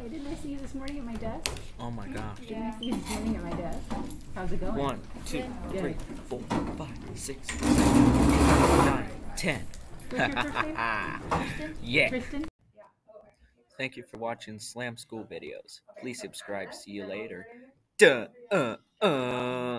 Hey, didn't I see you this morning at my desk? Oh my gosh. Didn't I see you this morning at my desk? How's it going? 1, 2, Good. 3, 4, 5, 6, 7, 8, 9, 10. What's your first name? Kristen? Yeah. Kristen? Thank you for watching Slam School videos. Please subscribe. See you later. Duh.